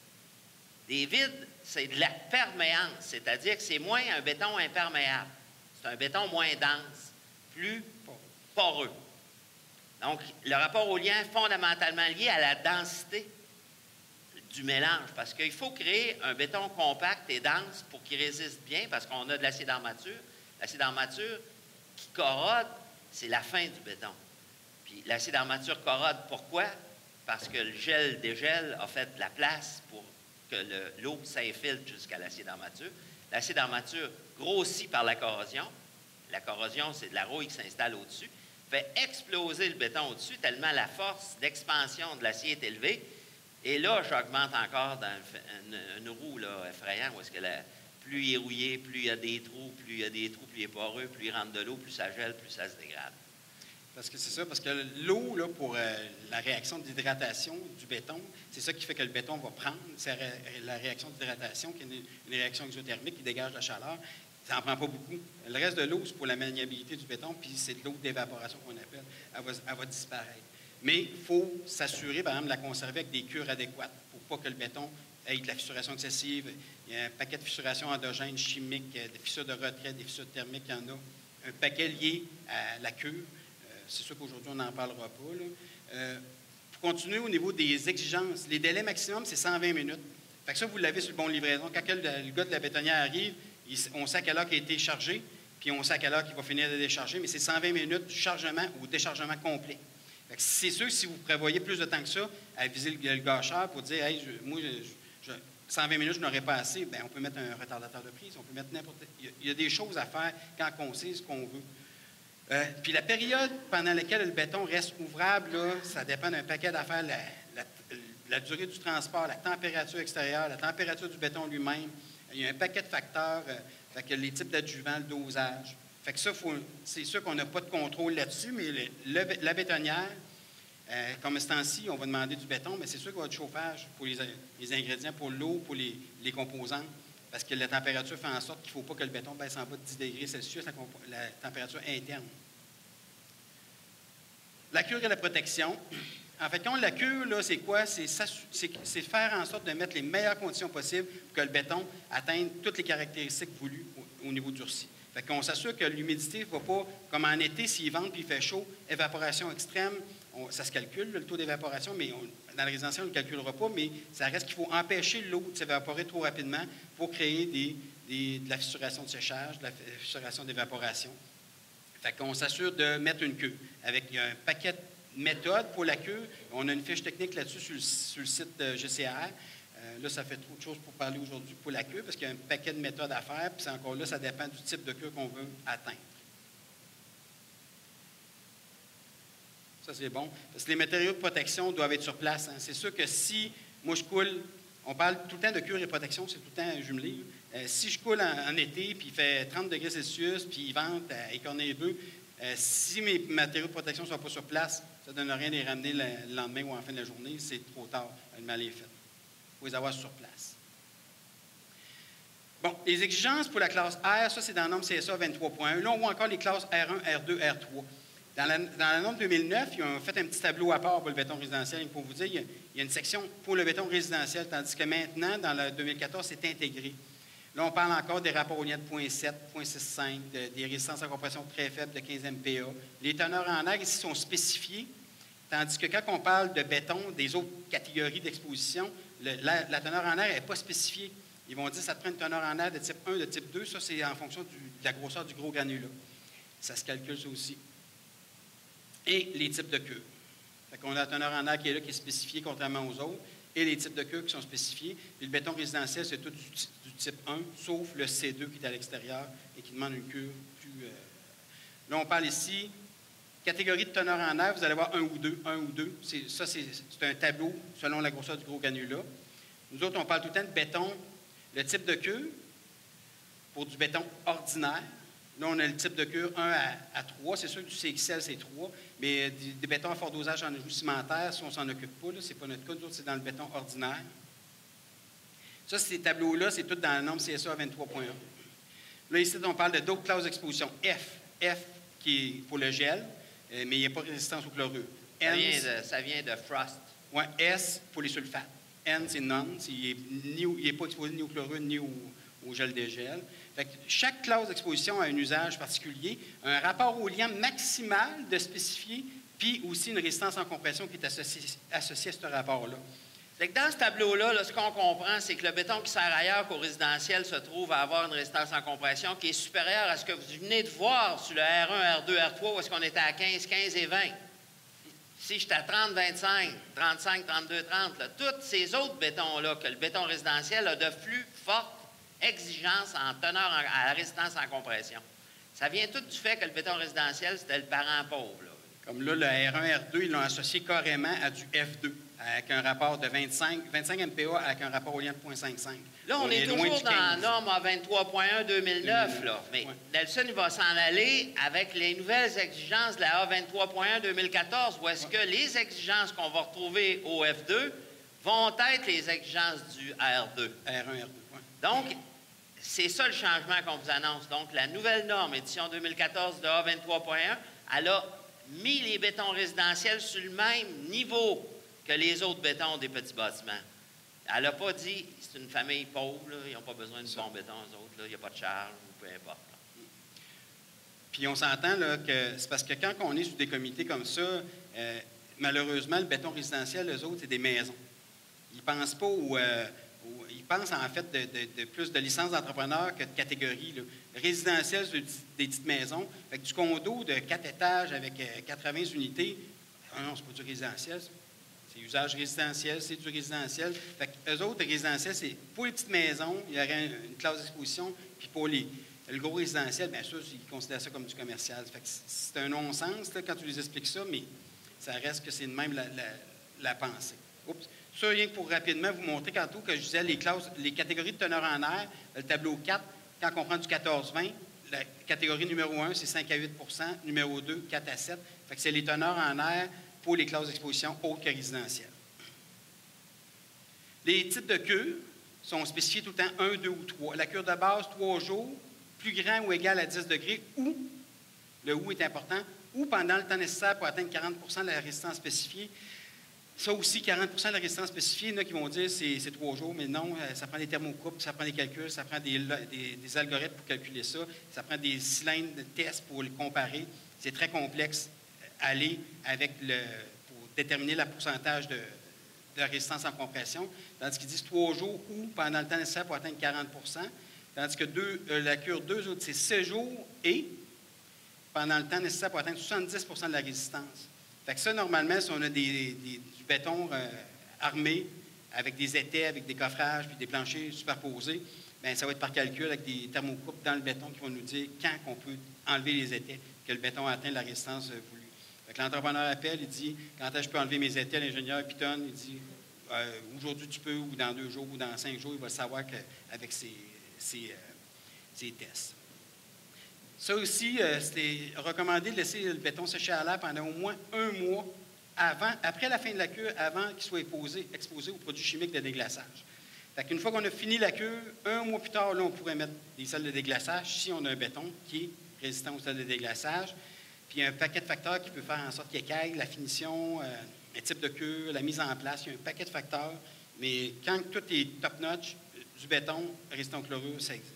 Des vides, c'est de la perméance, c'est-à-dire que c'est moins un béton imperméable. C'est un béton moins dense, plus poreux. Donc, le rapport au lien est fondamentalement lié à la densité du mélange, parce qu'il faut créer un béton compact et dense pour qu'il résiste bien, parce qu'on a de l'acide armature. L'acide armature qui corrode, c'est la fin du béton. Puis l'acide armature corrode, pourquoi? Parce que le gel-dégel a fait de la place pour que l'eau s'infiltre jusqu'à l'acide armature. L'acide armature grossit par la corrosion. La corrosion, c'est de la rouille qui s'installe au-dessus, fait exploser le béton au-dessus tellement la force d'expansion de l'acier est élevée. Et là, j'augmente encore dans une, une roue là, effrayante, où est-ce que la, plus il est rouillé, plus il y a des trous, plus il y a des trous, plus il est poreux, plus il rentre de l'eau, plus ça gèle, plus ça se dégrade. Parce que c'est ça, parce que l'eau, là, pour euh, la réaction d'hydratation du béton, c'est ça qui fait que le béton va prendre. C'est la réaction d'hydratation, qui est une, une réaction exothermique qui dégage la chaleur. Ça n'en prend pas beaucoup. Le reste de l'eau, c'est pour la maniabilité du béton, puis c'est de l'eau d'évaporation qu'on appelle. Elle va, elle va disparaître. Mais il faut s'assurer, par exemple, de la conserver avec des cures adéquates pour pas que le béton ait de la fissuration excessive. Il y a un paquet de fissurations endogènes, chimiques, des fissures de retrait, des fissures thermiques, il y en a. Un paquet lié à la cure. C'est sûr qu'aujourd'hui, on n'en parlera pas. Là. Euh, pour continuer au niveau des exigences, les délais maximum, c'est cent vingt minutes. Fait que ça, vous l'avez sur le bon livraison. Quand le, le gars de la bétonnière arrive, il, on sait à quelle heure il a été chargé, puis on sait à quelle heure il va finir de décharger, mais c'est cent vingt minutes du chargement ou déchargement complet. C'est sûr que si vous prévoyez plus de temps que ça, à viser le, le gâcheur pour dire hey, je, moi, je, je, cent vingt minutes, je n'aurais pas assez, bien, on peut mettre un retardateur de prise, on peut mettre n'importe. Il y, a, il y a des choses à faire quand on sait ce qu'on veut. Euh, puis la période pendant laquelle le béton reste ouvrable, là, ça dépend d'un paquet d'affaires, la, la, la durée du transport, la température extérieure, la température du béton lui-même. Il y a un paquet de facteurs, euh, fait que les types d'adjuvants, le dosage. Fait que ça, c'est sûr qu'on n'a pas de contrôle là-dessus, mais le, le, la bétonnière, euh, comme ce temps-ci, on va demander du béton, mais c'est sûr qu'il va y avoir du chauffage pour les, les ingrédients, pour l'eau, pour les, les composantes. Parce que la température fait en sorte qu'il ne faut pas que le béton baisse en bas de dix degrés Celsius, la, la température interne. La cure et la protection. En fait, quand la cure, c'est quoi? C'est faire en sorte de mettre les meilleures conditions possibles pour que le béton atteigne toutes les caractéristiques voulues au, au niveau durci. Fait qu'on s'assure que l'humidité ne va pas, comme en été, s'il vente puis il fait chaud, évaporation extrême, on, ça se calcule, le taux d'évaporation, mais on, dans la résidentielle, on ne le calculera pas, mais ça reste qu'il faut empêcher l'eau de s'évaporer trop rapidement pour créer des, des, de la fissuration de séchage, de la fissuration d'évaporation. Fait qu'on s'assure de mettre une queue avec il y a un paquet de méthodes pour la queue. On a une fiche technique là-dessus sur, sur le site de G C R. Euh, là, ça fait trop de choses pour parler aujourd'hui pour la queue parce qu'il y a un paquet de méthodes à faire, puis encore là, ça dépend du type de queue qu'on veut atteindre. Ça, c'est bon. Parce que les matériaux de protection doivent être sur place. Hein. C'est sûr que si moi je coule, on parle tout le temps de cure et protection, c'est tout le temps jumelé. Euh, si je coule en, en été, puis il fait trente degrés Celsius, puis il vente à écorner les bœufs, euh, si mes matériaux de protection ne sont pas sur place, ça ne donne rien de les ramener le, le lendemain ou en fin de la journée, c'est trop tard, le mal est fait. Il faut les avoir sur place. Bon, les exigences pour la classe R, ça c'est dans la norme C S A vingt-trois point un. Là, on voit encore les classes R un, R deux, R trois. Dans la, dans la norme deux mille neuf, ils ont fait un petit tableau à part pour le béton résidentiel. Pour vous dire, il y a, il y a une section pour le béton résidentiel, tandis que maintenant, dans le deux mille quatorze, c'est intégré. Là, on parle encore des rapports au lien de zéro point sept, zéro point soixante-cinq, de, des résistances à compression très faibles de quinze M P A. Les teneurs en air ici sont spécifiées, tandis que quand on parle de béton, des autres catégories d'exposition, la, la teneur en air n'est pas spécifiée. Ils vont dire que ça te prend une teneur en air de type un, de type deux. Ça, c'est en fonction du, de la grosseur du gros granulat. Ça se calcule, ça aussi. Et les types de queues. On a la teneur en air qui est là, qui est spécifiée contrairement aux autres, et les types de queues qui sont spécifiés. Puis le béton résidentiel, c'est tout du, du type un, sauf le C deux qui est à l'extérieur et qui demande une queue plus... Euh... Là, on parle ici, catégorie de teneur en air, vous allez avoir un ou deux, un ou deux. Ça, c'est un tableau selon la grosseur du gros granulat. Nous autres, on parle tout le temps de béton, le type de queue, pour du béton ordinaire. Là, on a le type de cure un à trois. C'est sûr que du C X L, c'est trois. Mais des, des bétons à fort dosage en ajout cimentaire, si on ne s'en occupe pas, ce n'est pas notre cas. Nous autres, c'est dans le béton ordinaire. Ça, ces tableaux-là, c'est tout dans la norme C S A vingt-trois point un. Là, ici, on parle de d'autres classes d'exposition. F. F, qui est pour le gel, mais il n'y a pas de résistance au chlorure. Ça N, vient de, ça vient de Frost. Oui, S, pour les sulfates. N, c'est non. Il n'est pas exposé ni au chlorure ni au, au gel dégel. Fait que chaque classe d'exposition a un usage particulier, un rapport au lien maximal de spécifier, puis aussi une résistance en compression qui est associée, associée à ce rapport-là. Fait que dans ce tableau-là, là, ce qu'on comprend, c'est que le béton qui sert ailleurs qu'au résidentiel se trouve à avoir une résistance en compression qui est supérieure à ce que vous venez de voir sur le R un, R deux, R trois, où est-ce qu'on était à quinze, quinze et vingt. Si j'étais à trente, vingt-cinq, trente-cinq, trente-deux, trente, là, tous ces autres bétons-là, que le béton résidentiel a de plus forte exigence en teneur en, à la résistance en compression. Ça vient tout du fait que le béton résidentiel, c'était le parent pauvre. Là. Comme là, le R un, R deux, ils l'ont associé carrément à du F deux, avec un rapport de vingt-cinq, vingt-cinq M P A avec un rapport au lien de zéro virgule cinquante-cinq. Là, on, on est, est toujours dans la norme A vingt-trois point un deux mille neuf, là. Mais ouais. Nelson, il va s'en aller avec les nouvelles exigences de la A vingt-trois point un deux mille quatorze, où est-ce ouais. que les exigences qu'on va retrouver au F deux vont être les exigences du R deux. R un, R deux, oui. Donc, c'est ça le changement qu'on vous annonce. Donc, la nouvelle norme, édition deux mille quatorze de A vingt-trois point un, elle a mis les bétons résidentiels sur le même niveau que les autres bétons des petits bâtiments. Elle n'a pas dit, c'est une famille pauvre, là, ils n'ont pas besoin de bon béton, eux autres, là, il n'y a pas de charge, ou peu importe. Là. Puis on s'entend là, que c'est parce que quand on est sur des comités comme ça, euh, malheureusement, le béton résidentiel, eux autres, c'est des maisons. Ils ne pensent pas au... Euh, au ils pensent en fait de, de, de plus de licences d'entrepreneurs que de catégories. Là. Résidentiel, c'est des petites maisons. Fait que du condo de quatre étages avec euh, quatre-vingts unités, ah non, c'est pas du résidentiel, ça. C'est usage résidentiel, c'est du résidentiel. Fait que eux autres, le résidentiel, c'est pour les petites maisons, il y aurait une classe d'exposition, puis pour les, le gros résidentiel, bien sûr, ils considèrent ça comme du commercial. Fait que c'est un non-sens là, quand tu les expliques ça, mais ça reste que c'est de même la, la, la pensée. Oups. Ça, rien que pour rapidement vous montrer tantôt que je disais les classes, les catégories de teneur en air, le tableau quatre, quand on prend du quatorze vingt, la catégorie numéro un, c'est cinq à huit pour cent, numéro deux, quatre à sept. Fait que c'est les teneurs en air pour les classes d'exposition autres que résidentielles. Les types de cure sont spécifiés tout le temps un, deux ou trois. La cure de base, trois jours, plus grand ou égal à dix degrés, ou, le ou est important, ou pendant le temps nécessaire pour atteindre quarante pour cent de la résistance spécifiée. Ça aussi, quarante pour cent de la résistance spécifiée, il y en a qui vont dire que c'est trois jours, mais non, ça prend des thermocoupes, ça prend des calculs, ça prend des, des, des algorithmes pour calculer ça, ça prend des cylindres de tests pour le comparer. C'est très complexe aller avec le, pour déterminer le pourcentage de, de résistance en compression, tandis qu'ils disent trois jours ou pendant le temps nécessaire pour atteindre quarante pour cent, tandis que deux, euh, la cure deux autres, c'est sept jours et pendant le temps nécessaire pour atteindre soixante-dix pour cent de la résistance. Fait que ça, normalement, si on a des, des, du béton euh, armé avec des étais, avec des coffrages puis des planchers superposés, bien, ça va être par calcul avec des thermocoupes dans le béton qui vont nous dire quand on peut enlever les étais, que le béton atteint la résistance euh, voulue. Fait que l'entrepreneur appelle, il dit quand est-ce que je peux enlever mes étais, l'ingénieur pitonne, il dit euh, aujourd'hui tu peux, ou dans deux jours, ou dans cinq jours, il va savoir qu'avec ses, ses, euh, ses tests. Ça aussi, euh, c'était recommandé de laisser le béton sécher à l'air pendant au moins un mois avant, après la fin de la cure, avant qu'il soit exposé, exposé aux produits chimiques de déglaçage. Fait qu'une fois qu'on a fini la cure, un mois plus tard, là, on pourrait mettre des sels de déglaçage si on a un béton qui est résistant aux sels de déglaçage. Puis il y a un paquet de facteurs qui peut faire en sorte qu'il écaille, la finition, euh, le type de cure, la mise en place. Il y a un paquet de facteurs. Mais quand tout est top-notch, du béton résistant au chlorure, ça existe.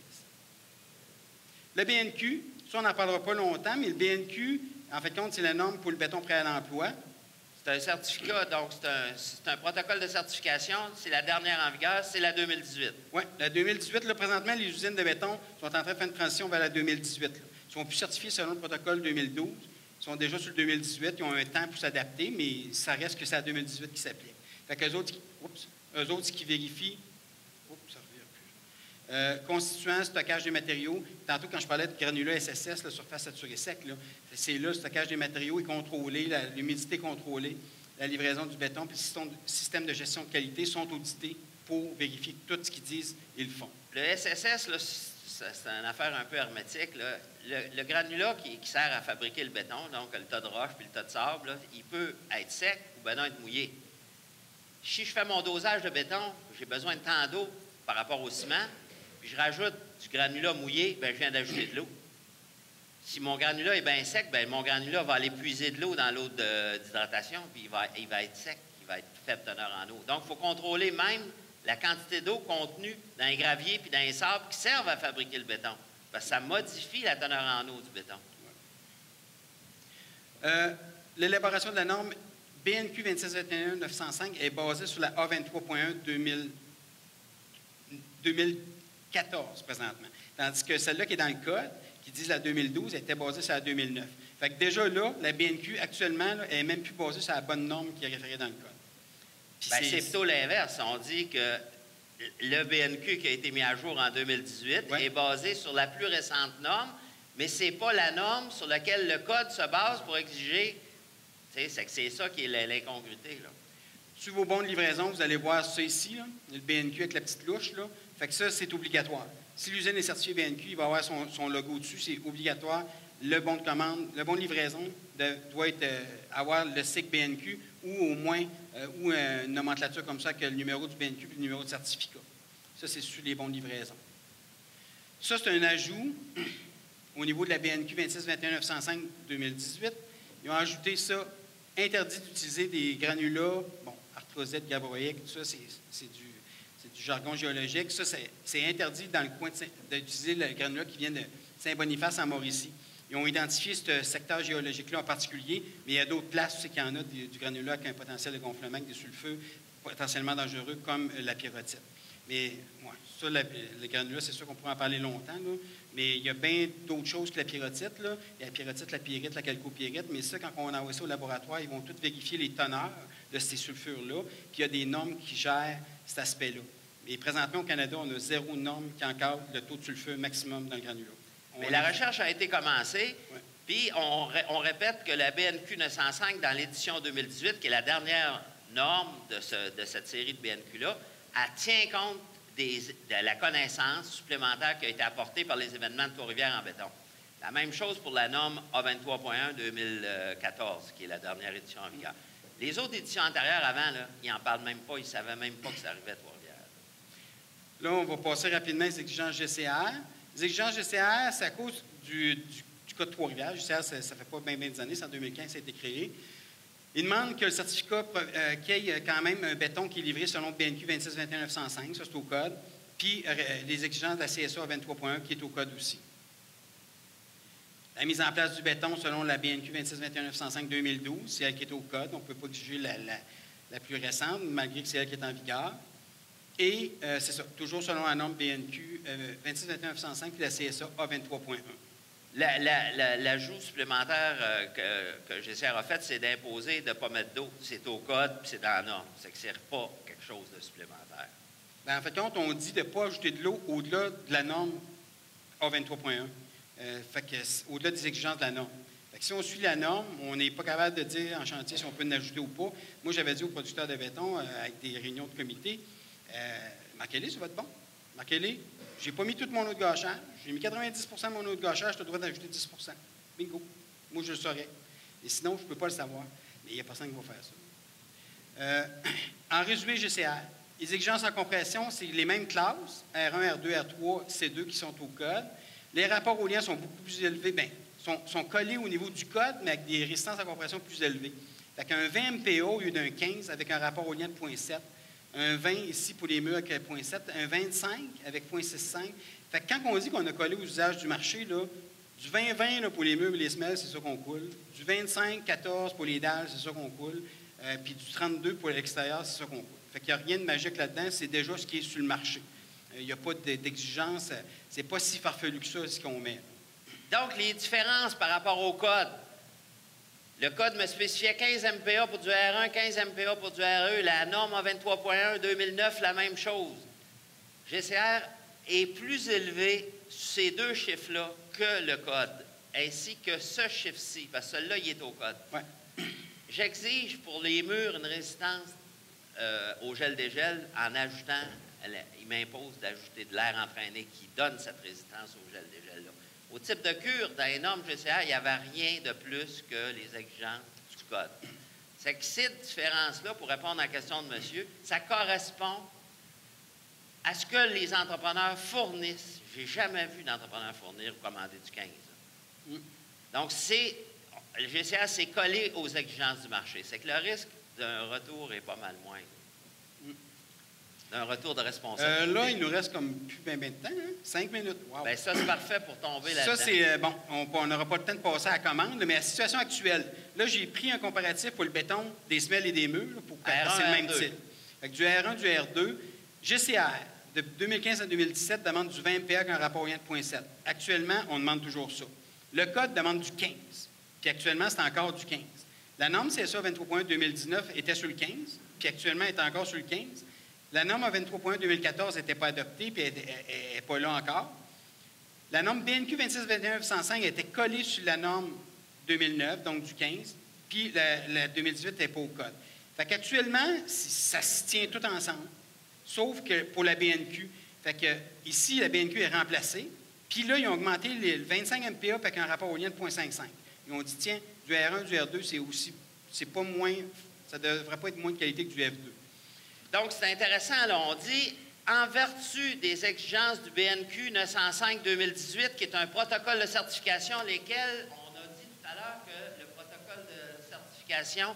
Le B N Q, ça, on n'en parlera pas longtemps, mais le B N Q, en fait, compte, c'est la norme pour le béton prêt à l'emploi. C'est un certificat, donc c'est un, un protocole de certification. C'est la dernière en vigueur, c'est la deux mille dix-huit. Oui, la deux mille dix-huit, là, présentement, les usines de béton sont en train de faire une transition vers la deux mille dix-huit. Là. Ils sont plus certifiés selon le protocole deux mille douze. Ils sont déjà sur le deux mille dix-huit. Ils ont un temps pour s'adapter, mais ça reste que c'est la deux mille dix-huit qui s'applique. Fait qu'eux autres, oups, eux autres qui vérifient. Oups, ça revient plus. Euh, constituant, stockage des matériaux. Tantôt, quand je parlais de granulat S S S, la surface saturée sec, c'est là, le stockage des matériaux est contrôlé, l'humidité contrôlée, la livraison du béton, puis le système de gestion de qualité sont audités pour vérifier que tout ce qu'ils disent, ils le font. Le S S S, là, c'est une affaire un peu hermétique. Là. Le, le granulat qui, qui sert à fabriquer le béton, donc le tas de roche puis le tas de sable, là, il peut être sec ou ben non être mouillé. Si je fais mon dosage de béton, j'ai besoin de tant d'eau par rapport au ciment, puis je rajoute du granulat mouillé, bien, je viens d'ajouter de l'eau. Si mon granulat est bien sec, bien, mon granulat va aller puiser de l'eau dans l'eau d'hydratation, puis il va, il va être sec, il va être faible teneur en eau. Donc, il faut contrôler même la quantité d'eau contenue dans les graviers puis dans les sables qui servent à fabriquer le béton. Parce que ça modifie la teneur en eau du béton. Euh, L'élaboration de la norme B N Q vingt-six vingt et un neuf cent cinq est basée sur la A vingt-trois point un deux mille quatorze présentement. Tandis que celle-là qui est dans le code, qui dit la deux mille douze, elle était basée sur la deux mille neuf. Fait que déjà là, la B N Q actuellement, là, elle n'est même plus basée sur la bonne norme qui est référée dans le code. Bien, c'est plutôt l'inverse. On dit que le B N Q qui a été mis à jour en deux mille dix-huit ouais. est basé sur la plus récente norme, mais ce n'est pas la norme sur laquelle le code se base pour exiger. C'est que c'est ça qui est l'incongruité. Sur vos bons de livraison, vous allez voir ça ici, là, le B N Q avec la petite louche. Là. Fait que ça, c'est obligatoire. Si l'usine est certifiée B N Q, il va avoir son, son logo dessus, c'est obligatoire. Le bon de commande, le bon de livraison de, doit être, euh, avoir le S I C B N Q ou au moins euh, ou euh, une nomenclature comme ça, que le numéro du B N Q et le numéro de certificat. Ça, c'est sur les bons de livraison. Ça, c'est un ajout au niveau de la B N Q vingt-six vingt et un neuf cent cinq deux mille dix-huit. Ils ont ajouté ça, interdit d'utiliser des granulats, bon, arthrosite, gabbroïque, tout ça, c'est du, du jargon géologique. Ça, c'est interdit dans le coin d'utiliser le granulat qui vient de Saint-Boniface en Mauricie. Ils ont identifié ce secteur géologique-là en particulier, mais il y a d'autres places où il y en a du, du granulat avec un potentiel de gonflement, avec des sulfures potentiellement dangereux, comme la pyrrhotite. Mais, ouais, ça, la, le granulat, c'est sûr qu'on pourrait en parler longtemps, là, mais il y a bien d'autres choses que la pyrrhotite. Là. Il y a la pyrrhotite, la pyrite, la calcopyrite, mais ça, quand on envoie ça au laboratoire, ils vont tous vérifier les teneurs de ces sulfures-là, puis il y a des normes qui gèrent cet aspect-là. Et présentement, au Canada, on a zéro norme qui encadre le taux de sulfure maximum dans le granulat. Mais la recherche a été commencée, ouais. Puis on, on répète que la B N Q neuf cent cinq, dans l'édition deux mille dix-huit, qui est la dernière norme de, ce, de cette série de B N Q-là, elle tient compte des, de la connaissance supplémentaire qui a été apportée par les événements de Trois-Rivières en béton. La même chose pour la norme A vingt-trois point un deux mille quatorze, qui est la dernière édition en vigueur. Les autres éditions antérieures avant, là, ils n'en parlent même pas, ils ne savaient même pas que ça arrivait à Trois-Rivières. Là, on va passer rapidement les exigences G C R. Les exigences G C R, c'est à cause du, du, du Code Trois-Rivières. G C R, ça ne fait pas bien, bien des années, c'est en deux mille quinze ça a été créé. Ils demandent que le certificat euh, qu'il y ait quand même un béton qui est livré selon B N Q vingt-six vingt et un neuf cent cinq, ça c'est au Code, puis euh, les exigences de la C S A vingt-trois point un qui est au Code aussi. La mise en place du béton selon la B N Q vingt-six vingt et un neuf cent cinq deux mille douze, c'est elle qui est au Code. On ne peut pas exiger la, la, la plus récente, malgré que c'est elle qui est en vigueur. Et euh, c'est ça, toujours selon la norme B N Q euh, vingt-six vingt et un neuf cent cinq puis la C S A A vingt-trois point un. L'ajout la, la, supplémentaire euh, que, que G C R a fait, c'est d'imposer de ne pas mettre d'eau. C'est au Code puis c'est dans la norme. C'est que ce n'est pas quelque chose de supplémentaire. Bien, en fait, quand on dit de ne pas ajouter de l'eau au-delà de la norme A vingt-trois point un, euh, fait que au-delà des exigences de la norme. Fait que si on suit la norme, on n'est pas capable de dire en chantier si on peut en ajouter ou pas. Moi, j'avais dit aux producteurs de béton, euh, avec des réunions de comité, Euh, marquez-les sur votre bon. Marquez-les. Je n'ai pas mis tout mon eau de gâchage. J'ai mis quatre-vingt-dix pour cent de mon eau de gâchage. Tu as le droit d'ajouter dix pour cent. Bingo. Moi, je le saurais. Et sinon, je ne peux pas le savoir. Mais il n'y a personne qui va faire ça. Euh, en résumé, G C R. Les exigences en compression, c'est les mêmes classes, R un, R deux, R trois, C deux qui sont au Code. Les rapports aux liens sont beaucoup plus élevés. Bien, sont, sont collés au niveau du Code, mais avec des résistances à compression plus élevées. Fait qu'un vingt M P A au lieu d'un quinze avec un rapport aux liens de zéro point sept. Un vingt ici pour les murs avec zéro point sept, un vingt-cinq avec zéro point soixante-cinq. Fait que quand on dit qu'on a collé aux usages du marché, là, du vingt vingt pour les murs et les semelles, c'est ça qu'on coule. Du vingt-cinq quatorze pour les dalles, c'est ça qu'on coule. Euh, puis du trente-deux pour l'extérieur, c'est ça qu'on coule. Fait qu'il n'y a rien de magique là-dedans, c'est déjà ce qui est sur le marché. Il n'y a pas d'exigence, c'est pas si farfelu que ça ce qu'on met. Donc, les différences par rapport au Code. Le Code me spécifiait quinze M P A pour du R un, quinze M P A pour du R deux. La norme A vingt-trois point un deux mille neuf, la même chose. G C R est plus élevé sur ces deux chiffres-là que le Code, ainsi que ce chiffre-ci, parce que celui-là, il est au Code. Ouais. J'exige pour les murs une résistance euh, au gel-dégel en ajoutant elle, il m'impose d'ajouter de l'air entraîné qui donne cette résistance au gel dégel-là. Au type de cure, dans les normes G C A, il n'y avait rien de plus que les exigences du code. C'est que ces différences-là, pour répondre à la question de monsieur, ça correspond à ce que les entrepreneurs fournissent. Je n'ai jamais vu d'entrepreneur fournir ou commander du quinze. Mm. Donc, c'est, le G C A s'est collé aux exigences du marché. C'est que le risque d'un retour est pas mal moindre. Mm. D'un retour de responsabilité. Euh, là, il nous reste comme plus bien ben de temps, hein? Cinq minutes. Wow. Bien, ça, c'est parfait pour tomber là-dedans. Ça, c'est, euh, bon, on n'aura pas le temps de passer à la commande, mais la situation actuelle, là, j'ai pris un comparatif pour le béton, des semelles et des murs, là, pour c'est le même type. Fait que du R un, du R deux, G C R, de deux mille quinze à deux mille dix-sept, demande du vingt M P A avec un rapport orienté de zéro virgule sept. Actuellement, on demande toujours ça. Le code demande du quinze, puis actuellement, c'est encore du quinze. La norme C S A vingt-trois point un deux mille dix-neuf était sur le quinze, puis actuellement, elle est encore sur le quinze. La norme A vingt-trois point un deux mille quatorze n'était pas adoptée, puis elle n'est pas là encore. La norme B N Q vingt-six vingt et un neuf cent cinq était collée sur la norme deux mille neuf, donc du quinze, puis la, la deux mille dix-huit n'était pas au code. Fait qu'actuellement, ça se tient tout ensemble, sauf que pour la B N Q. Fait que ici, la B N Q est remplacée, puis là, ils ont augmenté le vingt-cinq M P A avec un rapport au lien de zéro virgule cinquante-cinq. Ils ont dit, tiens, du R un, du R deux, c'est aussi, c'est pas moins, ça ne devrait pas être moins de qualité que du F deux. Donc, c'est intéressant, là, on dit, en vertu des exigences du B N Q neuf cent cinq deux mille dix-huit, qui est un protocole de certification, lesquels, on a dit tout à l'heure que le protocole de certification,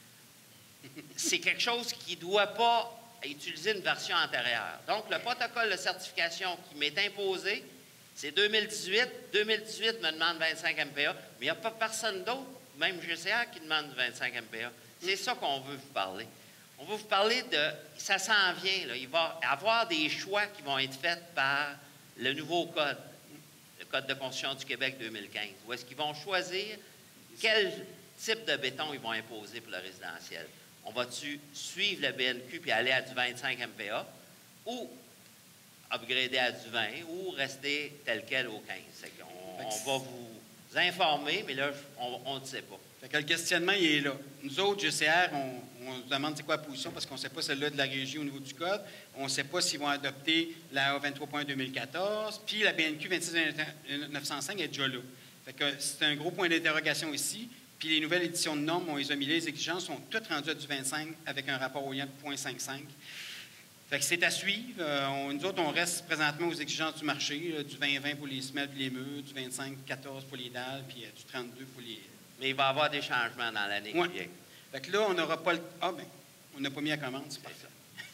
c'est quelque chose qui ne doit pas utiliser une version antérieure. Donc, le protocole de certification qui m'est imposé, c'est deux mille dix-huit. deux mille dix-huit me demande vingt-cinq M P A, mais il n'y a pas personne d'autre, même G C A, qui demande vingt-cinq M P A. C'est ça qu'on veut vous parler. On va vous parler de... Ça s'en vient, là. Il va y avoir des choix qui vont être faits par le nouveau code, le Code de construction du Québec deux mille quinze, où est-ce qu'ils vont choisir quel type de béton ils vont imposer pour le résidentiel. On va-tu suivre le B N Q puis aller à du vingt-cinq M P A ou upgrader à du vingt ou rester tel quel au quinze? On, on va vous informer, mais là, on ne sait pas. Fait que le questionnement, il est là. Nous autres, G C R, on, on se demande c'est quoi la position parce qu'on ne sait pas celle-là de la régie au niveau du code. On ne sait pas s'ils vont adopter la A vingt-trois point un deux mille quatorze. Puis la B N Q vingt-six neuf cent cinq est déjà là. Fait que c'est un gros point d'interrogation ici. Puis les nouvelles éditions de normes, on les a mis, les exigences sont toutes rendues à du vingt-cinq avec un rapport au lien de zéro virgule cinquante-cinq. Fait que c'est à suivre. Euh, on, nous autres, on reste présentement aux exigences du marché, là, du vingt vingt pour les semelles et les murs, du vingt-cinq quatorze pour les dalles, puis euh, du trente-deux pour les... Mais il va y avoir des changements dans l'année ouais. qui vient. Fait que là, on n'aura pas le... Ah, bien, on n'a pas mis à commande, c'est parfait.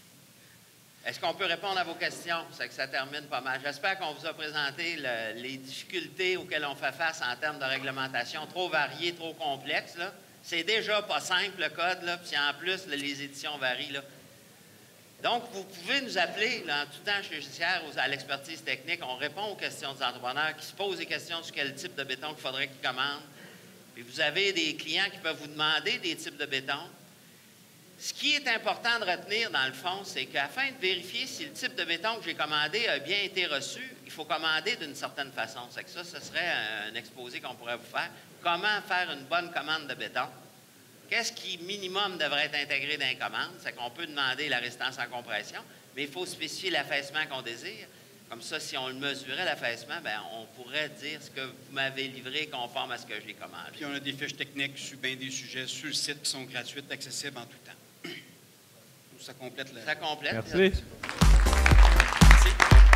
Est-ce qu'on peut répondre à vos questions? C'est que ça termine pas mal. J'espère qu'on vous a présenté le, les difficultés auxquelles on fait face en termes de réglementation trop variées, trop complexes. Là. C'est déjà pas simple, le code, là, puis en plus, là, les éditions varient. Là. Donc, vous pouvez nous appeler là, en tout temps chez G C R à l'expertise technique. On répond aux questions des entrepreneurs qui se posent des questions sur quel type de béton qu'il faudrait qu'ils commandent. Puis vous avez des clients qui peuvent vous demander des types de béton. Ce qui est important de retenir, dans le fond, c'est qu'afin de vérifier si le type de béton que j'ai commandé a bien été reçu, il faut commander d'une certaine façon. C'est que ça, ce serait un exposé qu'on pourrait vous faire. Comment faire une bonne commande de béton? Qu'est-ce qui, minimum, devrait être intégré dans les commandes? C'est qu'on peut demander la résistance en compression, mais il faut spécifier l'affaissement qu'on désire. Comme ça, si on le mesurait, l'affaissement, bien, on pourrait dire ce que vous m'avez livré conforme à ce que j'ai commandé. Puis on a des fiches techniques sur bien des sujets sur le site qui sont gratuites, accessibles en tout temps. Ça complète le... Ça complète. Merci. Merci.